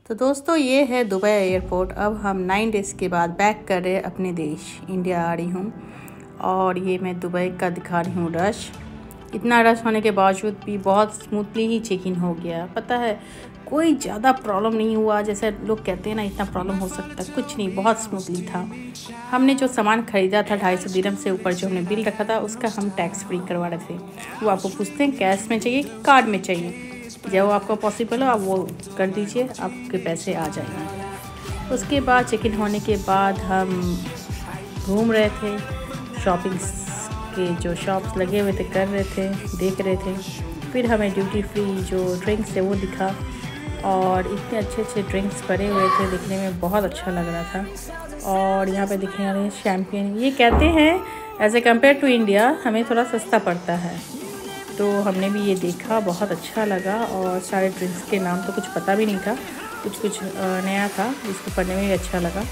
तो दोस्तों ये है दुबई एयरपोर्ट। अब हम 9 डेज़ के बाद बैक कर रहे हैं अपने देश इंडिया आ रही हूँ। और ये मैं दुबई का दिखा रही हूँ रश। इतना रश होने के बावजूद भी बहुत स्मूथली ही चेक इन हो गया। पता है कोई ज़्यादा प्रॉब्लम नहीं हुआ, जैसे लोग कहते हैं ना इतना प्रॉब्लम हो सकता है, कुछ नहीं, बहुत स्मूथली था। हमने जो सामान ख़रीदा था 250 दिरहम से ऊपर जो हमने बिल रखा था उसका हम टैक्स फ्री करवा रहे थे। वो आपको पूछते हैं कैश में चाहिए कार्ड में चाहिए, जब वो आपको पॉसिबल हो आप वो कर दीजिए, आपके पैसे आ जाएंगे। उसके बाद चेक इन होने के बाद हम घूम रहे थे, शॉपिंग के जो शॉप्स लगे हुए थे कर रहे थे, देख रहे थे। फिर हमें ड्यूटी फ्री जो ड्रिंक्स थे वो दिखा और इतने अच्छे अच्छे ड्रिंक्स भरे हुए थे, दिखने में बहुत अच्छा लग रहा था। और यहाँ पे दिखने वाले शैम्पेन, ये कहते हैं as a compare to India हमें थोड़ा सस्ता पड़ता है, तो हमने भी ये देखा, बहुत अच्छा लगा। और सारे ड्रिंक्स के नाम तो कुछ पता भी नहीं था, कुछ नया था जिसको पढ़ने में भी अच्छा लगा।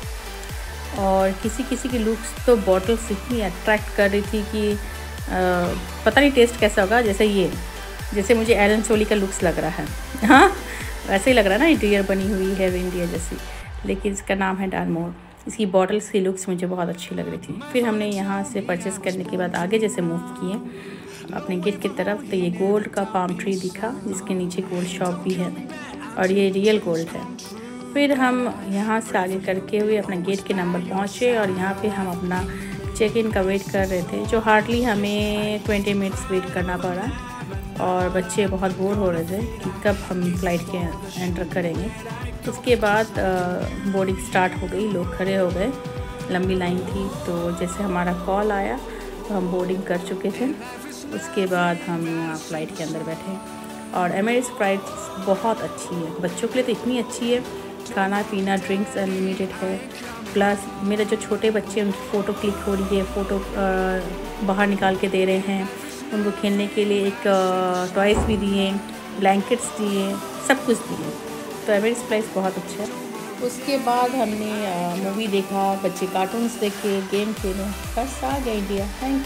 और किसी की लुक्स तो बॉटल्स इतनी अट्रैक्ट कर रही थी कि पता नहीं टेस्ट कैसा होगा। जैसे मुझे एलन सोली का लुक्स लग रहा है, हाँ वैसे ही लग रहा है ना, इंटीरियर बनी हुई है इंडिया जैसी, लेकिन इसका नाम है डालमोर। इसकी बॉटल्स की लुक्स मुझे बहुत अच्छी लग रही थी। फिर हमने यहाँ से परचेस करने के बाद आगे जैसे मूव किए अपने गेट की तरफ, तो ये गोल्ड का पाम ट्री दिखा जिसके नीचे गोल्ड शॉप भी है और ये रियल गोल्ड है। फिर हम यहाँ से आगे करके हुए अपने गेट के नंबर पहुँचे और यहाँ पे हम अपना चेक इन का वेट कर रहे थे, जो हार्डली हमें 20 मिनट्स वेट करना पड़ा। और बच्चे बहुत बोर हो रहे थे कि कब हम फ़्लाइट के एंटर करेंगे। उसके बाद बोर्डिंग स्टार्ट हो गई, लोग खड़े हो गए, लंबी लाइन थी। तो जैसे हमारा कॉल आया तो हम बोर्डिंग कर चुके थे। उसके बाद हम यहाँ फ़्लाइट के अंदर बैठे और एमिरेट्स फ़्लाइट बहुत अच्छी है, बच्चों के लिए तो इतनी अच्छी है, खाना पीना ड्रिंक्स अनलिमिटेड है। प्लस मेरे जो छोटे बच्चे हैं उनकी फ़ोटो क्लिक हो रही है, फ़ोटो बाहर निकाल के दे रहे हैं, उनको खेलने के लिए एक टॉयज़ भी दिए, ब्लैंकेट्स दिए, सब कुछ दिए। तो एमिरेट्स फ़्लाइट बहुत अच्छा है। उसके बाद हमने मूवी देखा, बच्चे कार्टून्स देखे, गेम खेले, बस आ गए इंडिया। Thank you.